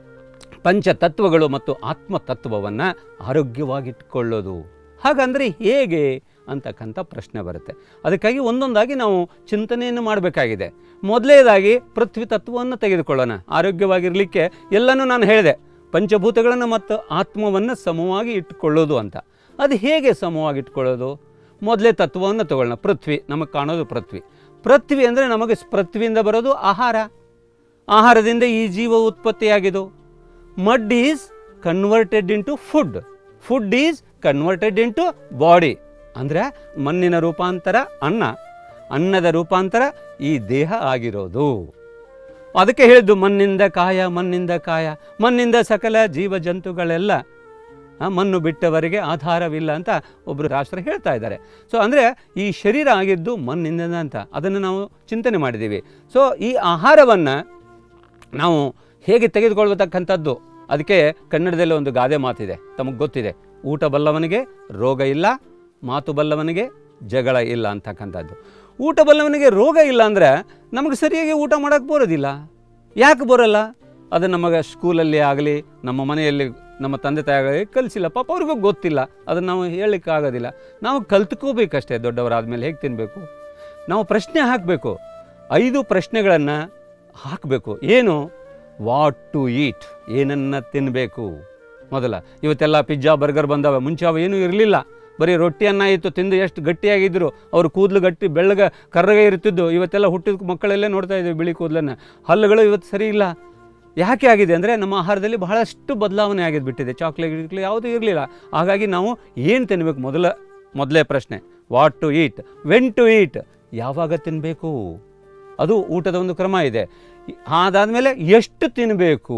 ಪಂಚತತ್ವಗಳು ಮತ್ತು ಆತ್ಮತತ್ವವನ್ನು ಆರೋಗ್ಯವಾಗಿಟ್ಕೊಳ್ಳೋದು ಹಾಗಂದರೆ ಹೇಗೆ ಅಂತಕ್ಕಂಥ ಪ್ರಶ್ನೆ ಬರುತ್ತೆ. ಅದಕ್ಕಾಗಿ ಒಂದೊಂದಾಗಿ ನಾವು ಚಿಂತನೆಯನ್ನು ಮಾಡಬೇಕಾಗಿದೆ. ಮೊದಲನೇದಾಗಿ ಪೃಥ್ವಿ ತತ್ವವನ್ನು ತೆಗೆದುಕೊಳ್ಳೋಣ. ಆರೋಗ್ಯವಾಗಿರಲಿಕ್ಕೆ ಎಲ್ಲನೂ ನಾನು ಹೇಳಿದೆ, ಪಂಚಭೂತಗಳನ್ನು ಮತ್ತು ಆತ್ಮವನ್ನು ಸಮವಾಗಿ ಇಟ್ಟುಕೊಳ್ಳೋದು ಅಂತ. ಅದು ಹೇಗೆ ಸಮವಾಗಿ ಇಟ್ಕೊಳ್ಳೋದು? ಮೊದಲೇ ತತ್ವವನ್ನು ತಗೊಳ್ಳೋಣ. ಪೃಥ್ವಿ, ನಮಗೆ ಕಾಣೋದು ಪೃಥ್ವಿ. ಪೃಥ್ವಿ ಅಂದರೆ ನಮಗೆ ಪೃಥ್ವಿಯಿಂದ ಬರೋದು ಆಹಾರ, ಆಹಾರದಿಂದ ಈ ಜೀವ ಉತ್ಪತ್ತಿಯಾಗಿದ್ದು. Mud is converted into food, food is converted into body. ಅಂದರೆ ಮಣ್ಣಿನ ರೂಪಾಂತರ ಅನ್ನ, ಅನ್ನದ ರೂಪಾಂತರ ಈ ದೇಹ ಆಗಿರೋದು. ಅದಕ್ಕೆ ಹೇಳಿದ್ದು ಮಣ್ಣಿಂದ ಕಾಯ, ಮಣ್ಣಿಂದ ಕಾಯ, ಮಣ್ಣಿಂದ ಸಕಲ ಜೀವ ಜಂತುಗಳೆಲ್ಲ, ಮಣ್ಣು ಬಿಟ್ಟವರಿಗೆ ಆಧಾರವಿಲ್ಲ ಅಂತ ಒಬ್ಬರು ರಾಷ್ಟ್ರ ಹೇಳ್ತಾ ಇದ್ದಾರೆ. ಸೊ ಅಂದರೆ ಈ ಶರೀರ ಆಗಿದ್ದು ಮಣ್ಣಿಂದ ಅಂತ ಅದನ್ನು ನಾವು ಚಿಂತನೆ ಮಾಡಿದ್ದೀವಿ. ಸೊ ಈ ಆಹಾರವನ್ನು ನಾವು ಹೇಗೆ ತೆಗೆದುಕೊಳ್ಳತಕ್ಕಂಥದ್ದು, ಅದಕ್ಕೆ ಕನ್ನಡದಲ್ಲಿ ಒಂದು ಗಾದೆ ಮಾತಿದೆ, ತಮಗೆ ಗೊತ್ತಿದೆ, ಊಟ ಬಲ್ಲವನಿಗೆ ರೋಗ ಇಲ್ಲ, ಮಾತು ಬಲ್ಲವನಿಗೆ ಜಗಳ ಇಲ್ಲ ಅಂತಕ್ಕಂಥದ್ದು. ಊಟ ಬಲ್ಲವನಿಗೆ ರೋಗ ಇಲ್ಲ ಅಂದರೆ ನಮಗೆ ಸರಿಯಾಗಿ ಊಟ ಮಾಡೋಕ್ಕೆ ಬರೋದಿಲ್ಲ. ಯಾಕೆ ಬರೋಲ್ಲ? ಅದು ನಮಗೆ ಸ್ಕೂಲಲ್ಲಿ ಆಗಲಿ ನಮ್ಮ ಮನೆಯಲ್ಲಿ ನಮ್ಮ ತಂದೆ ತಾಯಿಗಳಿಗೆ ಕಲಿಸಿಲ್ಲ, ಪಾಪ ಅವ್ರಿಗೂ ಗೊತ್ತಿಲ್ಲ, ಅದನ್ನು ನಾವು ಹೇಳಲಿಕ್ಕೆ ಆಗೋದಿಲ್ಲ. ನಾವು ಕಲ್ತ್ಕೋಬೇಕಷ್ಟೇ. ದೊಡ್ಡವರಾದಮೇಲೆ ಹೇಗೆ ತಿನ್ನಬೇಕು, ನಾವು ಪ್ರಶ್ನೆ ಹಾಕಬೇಕು. ಐದು ಪ್ರಶ್ನೆಗಳನ್ನು ಹಾಕಬೇಕು. ಏನು? ವಾಟ್ ಟು ಈಟ್, ಏನನ್ನು ತಿನ್ನಬೇಕು. ಮೊದಲ ಇವತ್ತೆಲ್ಲ ಪಿಜ್ಜಾ ಬರ್ಗರ್ ಬಂದವ, ಮುಂಚೆ ಅವ ಏನೂ ಇರಲಿಲ್ಲ, ಬರೀ ರೊಟ್ಟಿ ಅನ್ನ ಇತ್ತು, ತಿಂದು ಎಷ್ಟು ಗಟ್ಟಿಯಾಗಿದ್ದರು, ಅವರು ಕೂದಲು ಗಟ್ಟಿ ಬೆಳ್ಳಗೆ ಕರ್ರಗೆ ಇರ್ತಿದ್ದು. ಇವತ್ತೆಲ್ಲ ಹುಟ್ಟಿದ ಮಕ್ಕಳಲ್ಲೇ ನೋಡ್ತಾ ಇದ್ದೀವಿ ಬಿಳಿ ಕೂದಲನ್ನು. ಹಲ್ಲುಗಳು ಇವತ್ತು ಸರಿ ಇಲ್ಲ. ಯಾಕೆ ಆಗಿದೆ ಅಂದರೆ ನಮ್ಮ ಆಹಾರದಲ್ಲಿ ಬಹಳಷ್ಟು ಬದಲಾವಣೆ ಆಗಿದ್ಬಿಟ್ಟಿದೆ. ಚಾಕ್ಲೇಟ್ ಗಿಟ್ಲೆ ಯಾವುದೂ ಇರಲಿಲ್ಲ. ಹಾಗಾಗಿ ನಾವು ಏನು ತಿನ್ನಬೇಕು? ಮೊದಲ ಮೊದಲೇ ಪ್ರಶ್ನೆ what to eat. When to eat, ಯಾವಾಗ ತಿನ್ನಬೇಕು, ಅದು ಊಟದ ಒಂದು ಕ್ರಮ ಇದೆ. ಅದಾದಮೇಲೆ ಎಷ್ಟು ತಿನ್ನಬೇಕು,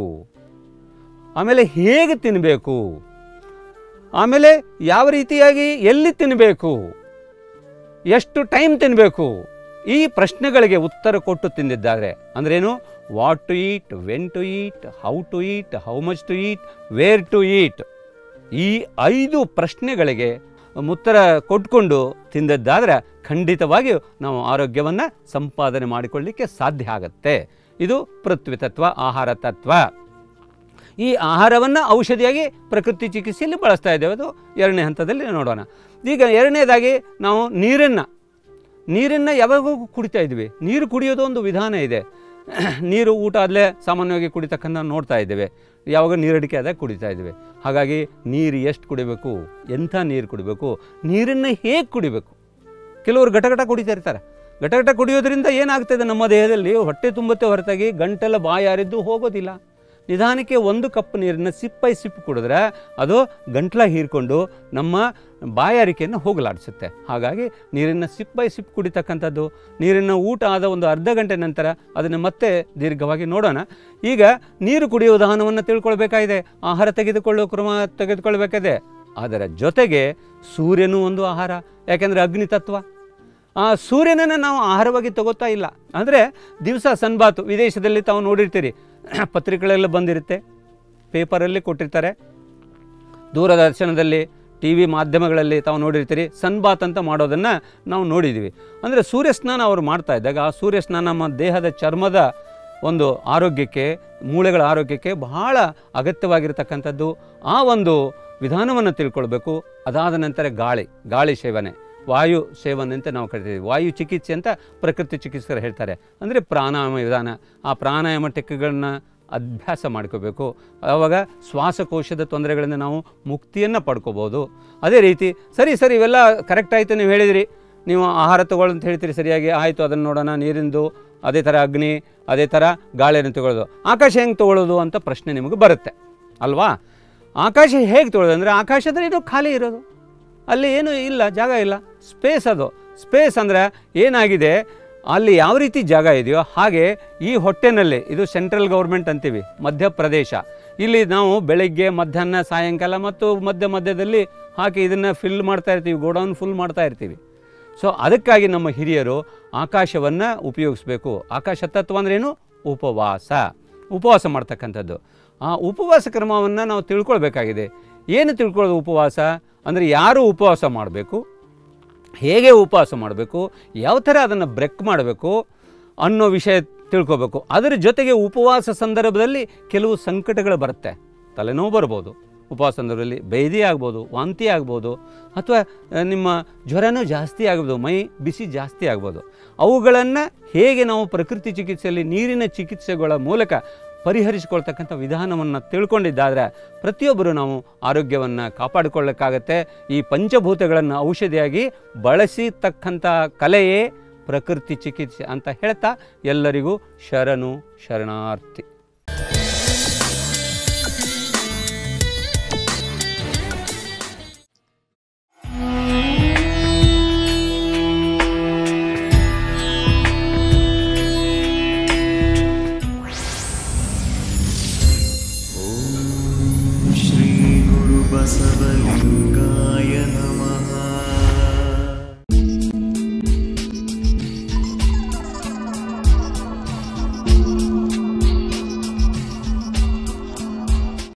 ಆಮೇಲೆ ಹೇಗೆ ತಿನ್ನಬೇಕು, ಆಮೇಲೆ ಯಾವ ರೀತಿಯಾಗಿ ಎಲ್ಲಿ ತಿನ್ನಬೇಕು, ಎಷ್ಟು ಟೈಮ್ ತಿನ್ನಬೇಕು. ಈ ಪ್ರಶ್ನೆಗಳಿಗೆ ಉತ್ತರ ಕೊಟ್ಟು ತಿಂದಿದ್ದಾರೆ. ಅಂದ್ರೇನು? What to eat, when to eat, how to eat, how much to eat, where to eat. ಈ ಐದು ಪ್ರಶ್ನೆಗಳಿಗೆ ಉತ್ತರ ಕೊಟ್ಕೊಂಡು ತಿಂದದ್ದಾದರೆ ಖಂಡಿತವಾಗಿಯೂ ನಾವು ಆರೋಗ್ಯವನ್ನು ಸಂಪಾದನೆ ಮಾಡಿಕೊಳ್ಳಲಿಕ್ಕೆ ಸಾಧ್ಯ ಆಗುತ್ತೆ. ಇದು ಪೃಥ್ವಿ ತತ್ವ, ಆಹಾರ ತತ್ವ. ಈ ಆಹಾರವನ್ನು ಔಷಧಿಯಾಗಿ ಪ್ರಕೃತಿ ಚಿಕಿತ್ಸೆಯಲ್ಲಿ ಬಳಸ್ತಾ ಇದ್ದೇವೆ. ಅದು ಎರಡನೇ ಹಂತದಲ್ಲಿ ನೋಡೋಣ. ಈಗ ಎರಡನೇದಾಗಿ ನಾವು ನೀರನ್ನು ನೀರನ್ನು ಯಾವಾಗೂ ಕುಡಿತಾ ಇದ್ವಿ. ನೀರು ಕುಡಿಯೋದು ಒಂದು ವಿಧಾನ ಇದೆ. ನೀರು ಊಟ ಆದಲೇ ಸಾಮಾನ್ಯವಾಗಿ ಕುಡಿತಕ್ಕಂಥ ನೋಡ್ತಾ ಇದ್ದೇವೆ, ಯಾವಾಗ ನೀರಡಿಕೆ ಆದಾಗ ಕುಡಿತಾ ಇದ್ದೇವೆ. ಹಾಗಾಗಿ ನೀರು ಎಷ್ಟು ಕುಡಿಬೇಕು, ಎಂಥ ನೀರು ಕುಡಿಬೇಕು, ನೀರನ್ನು ಹೇಗೆ ಕುಡಿಬೇಕು. ಕೆಲವರು ಘಟಘಟ ಕುಡಿತಾ ಇರ್ತಾರೆ. ಘಟಘಟ ಕುಡಿಯೋದ್ರಿಂದ ಏನಾಗ್ತದೆ, ನಮ್ಮ ದೇಹದಲ್ಲಿ ಹೊಟ್ಟೆ ತುಂಬುತ್ತೆ ಹೊರತಾಗಿ ಗಂಟೆಲ್ಲ ಬಾಯಾರಿದ್ದು ಹೋಗೋದಿಲ್ಲ. ನಿಧಾನಕ್ಕೆ ಒಂದು ಕಪ್ ನೀರನ್ನು ಸಿಪ್ಪೈ ಸಿಪ್ಪು ಕುಡಿದ್ರೆ ಅದು ಗಂಟ್ಲ ಹೀರ್ಕೊಂಡು ನಮ್ಮ ಬಾಯಾರಿಕೆಯನ್ನು ಹೋಗಲಾಡಿಸುತ್ತೆ. ಹಾಗಾಗಿ ನೀರನ್ನು ಸಿಪ್ಪೈ ಸಿಪ್ಪು ಕುಡಿತಕ್ಕಂಥದ್ದು. ನೀರನ್ನು ಊಟ ಆದ ಒಂದು ಅರ್ಧ ಗಂಟೆ ನಂತರ ಅದನ್ನು ಮತ್ತೆ ದೀರ್ಘವಾಗಿ ನೋಡೋಣ. ಈಗ ನೀರು ಕುಡಿಯುವ ವಿಧಾನವನ್ನು ತಿಳ್ಕೊಳ್ಬೇಕಾಗಿದೆ, ಆಹಾರ ತೆಗೆದುಕೊಳ್ಳುವ ಕ್ರಮ ತೆಗೆದುಕೊಳ್ಬೇಕಾಗಿದೆ. ಅದರ ಜೊತೆಗೆ ಸೂರ್ಯನೂ ಒಂದು ಆಹಾರ, ಯಾಕೆಂದರೆ ಅಗ್ನಿ ತತ್ವ. ಆ ಸೂರ್ಯನನ್ನು ನಾವು ಆಹಾರವಾಗಿ ತಗೋತಾ ಇಲ್ಲ. ಅಂದರೆ ದಿವಸ ಸನ್ಬಾತು ವಿದೇಶದಲ್ಲಿ ತಾವು ನೋಡಿರ್ತೀರಿ, ಪತ್ರಿಕೆಗಳೆಲ್ಲ ಬಂದಿರುತ್ತೆ, ಪೇಪರಲ್ಲಿ ಕೊಟ್ಟಿರ್ತಾರೆ, ದೂರದರ್ಶನದಲ್ಲಿ ಟಿ ವಿ ಮಾಧ್ಯಮಗಳಲ್ಲಿ ತಾವು ನೋಡಿರ್ತೀರಿ, ಸನ್ಬಾತ್ ಅಂತ ಮಾಡೋದನ್ನು ನಾವು ನೋಡಿದ್ದೀವಿ. ಅಂದರೆ ಸೂರ್ಯ ಸ್ನಾನ ಅವರು ಮಾಡ್ತಾ ಇದ್ದಾಗ ಆ ಸೂರ್ಯ ಸ್ನಾನ ನಮ್ಮ ದೇಹದ ಚರ್ಮದ ಒಂದು ಆರೋಗ್ಯಕ್ಕೆ, ಮೂಳೆಗಳ ಆರೋಗ್ಯಕ್ಕೆ ಬಹಳ ಅಗತ್ಯವಾಗಿರ್ತಕ್ಕಂಥದ್ದು. ಆ ಒಂದು ವಿಧಾನವನ್ನು ತಿಳ್ಕೊಳ್ಬೇಕು. ಅದಾದ ನಂತರ ಗಾಳಿ ಗಾಳಿ ಸೇವನೆ, ವಾಯು ಸೇವನೆ ಅಂತ ನಾವು ಕರಿತೀವಿ. ವಾಯು ಚಿಕಿತ್ಸೆ ಅಂತ ಪ್ರಕೃತಿ ಚಿಕಿತ್ಸಕರು ಹೇಳ್ತಾರೆ. ಅಂದರೆ ಪ್ರಾಣಾಯಾಮ ವಿಧಾನ. ಆ ಪ್ರಾಣಾಯಾಮ ಟೆಕ್ಗಳನ್ನು ಅಭ್ಯಾಸ ಮಾಡ್ಕೋಬೇಕು. ಆವಾಗ ಶ್ವಾಸಕೋಶದ ತೊಂದರೆಗಳಿಂದ ನಾವು ಮುಕ್ತಿಯನ್ನು ಪಡ್ಕೋಬೋದು. ಅದೇ ರೀತಿ ಸರಿ ಸರಿ ಇವೆಲ್ಲ ಕರೆಕ್ಟ್ ಆಯಿತು, ನೀವು ಹೇಳಿದಿರಿ, ನೀವು ಆಹಾರ ತಗೊಳ್ಳೋ ಅಂತ ಹೇಳ್ತೀರಿ, ಸರಿಯಾಗಿ ಆಯಿತು, ಅದನ್ನು ನೋಡೋಣ. ನೀರಿಂದು, ಅದೇ ಥರ ಅಗ್ನಿ, ಅದೇ ಥರ ಗಾಳಿಯನ್ನು ತಗೊಳ್ಳೋದು. ಆಕಾಶ ಹೆಂಗೆ ತೊಗೊಳ್ಳೋದು ಅಂತ ಪ್ರಶ್ನೆ ನಿಮಗೆ ಬರುತ್ತೆ ಅಲ್ವಾ? ಆಕಾಶ ಹೇಗೆ ತೊಗೊಳ್ಳೋದು ಅಂದರೆ, ಆಕಾಶದಲ್ಲಿ ಇದು ಖಾಲಿ ಇರೋದು, ಅಲ್ಲಿ ಏನೂ ಇಲ್ಲ, ಜಾಗ ಇಲ್ಲ, ಸ್ಪೇಸ್. ಅದು ಸ್ಪೇಸ್ ಅಂದರೆ ಏನಾಗಿದೆ, ಅಲ್ಲಿ ಯಾವ ರೀತಿ ಜಾಗ ಇದೆಯೋ ಹಾಗೆ ಈ ಹೊಟ್ಟೆನಲ್ಲಿ, ಇದು ಸೆಂಟ್ರಲ್ ಗೌರ್ಮೆಂಟ್ ಅಂತೀವಿ, ಮಧ್ಯಪ್ರದೇಶ. ಇಲ್ಲಿ ನಾವು ಬೆಳಗ್ಗೆ, ಮಧ್ಯಾಹ್ನ, ಸಾಯಂಕಾಲ ಮತ್ತು ಮಧ್ಯ ಮಧ್ಯದಲ್ಲಿ ಹಾಕಿ ಇದನ್ನು ಫಿಲ್ ಮಾಡ್ತಾ ಇರ್ತೀವಿ, ಗೋಡೌನ್ ಫುಲ್ ಮಾಡ್ತಾ ಇರ್ತೀವಿ. ಸೊ ಅದಕ್ಕಾಗಿ ನಮ್ಮ ಹಿರಿಯರು ಆಕಾಶವನ್ನು ಉಪಯೋಗಿಸ್ಬೇಕು. ಆಕಾಶ ತತ್ವ ಅಂದ್ರೇನು? ಉಪವಾಸ, ಉಪವಾಸ ಮಾಡ್ತಕ್ಕಂಥದ್ದು. ಆ ಉಪವಾಸ ಕ್ರಮವನ್ನು ನಾವು ತಿಳ್ಕೊಳ್ಬೇಕಾಗಿದೆ. ಏನು ತಿಳ್ಕೊಳ್ಳೋದು ಉಪವಾಸ ಅಂದರೆ? ಯಾರು ಉಪವಾಸ ಮಾಡಬೇಕು, ಹೇಗೆ ಉಪವಾಸ ಮಾಡಬೇಕು, ಯಾವ ಥರ ಅದನ್ನು ಬ್ರೇಕ್ ಮಾಡಬೇಕು ಅನ್ನೋ ವಿಷಯ ತಿಳ್ಕೊಬೇಕು. ಅದರ ಜೊತೆಗೆ ಉಪವಾಸ ಸಂದರ್ಭದಲ್ಲಿ ಕೆಲವು ಸಂಕಟಗಳು ಬರುತ್ತೆ. ತಲೆನೋವು ಬರ್ಬೋದು ಉಪವಾಸ ಸಂದರ್ಭದಲ್ಲಿ, ಬೇದಿ ಆಗ್ಬೋದು, ವಾಂತಿ ಆಗ್ಬೋದು, ಅಥವಾ ನಿಮ್ಮ ಜ್ವರನೂ ಜಾಸ್ತಿ ಆಗ್ಬೋದು, ಮೈ ಬಿಸಿ ಜಾಸ್ತಿ ಆಗ್ಬೋದು. ಅವುಗಳನ್ನು ಹೇಗೆ ನಾವು ಪ್ರಕೃತಿ ಚಿಕಿತ್ಸೆಯಲ್ಲಿ ನೀರಿನ ಚಿಕಿತ್ಸೆಗಳ ಮೂಲಕ ಪರಿಹರಿಸಿಕೊಳ್ತಕ್ಕಂಥ ವಿಧಾನವನ್ನು ತಿಳ್ಕೊಂಡಿದ್ದಾದರೆ ಪ್ರತಿಯೊಬ್ಬರು ನಾವು ಆರೋಗ್ಯವನ್ನು ಕಾಪಾಡಿಕೊಳ್ಳಕ್ಕಾಗತ್ತೆ. ಈ ಪಂಚಭೂತಗಳನ್ನು ಔಷಧಿಯಾಗಿ ಬಳಸಿತಕ್ಕಂಥ ಕಲೆಯೇ ಪ್ರಕೃತಿ ಚಿಕಿತ್ಸೆ ಅಂತ ಹೇಳ್ತಾ ಎಲ್ಲರಿಗೂ ಶರಣು ಶರಣಾರ್ಥಿ. ಬಸವಲಿಂಗಾಯ ನಮಃ.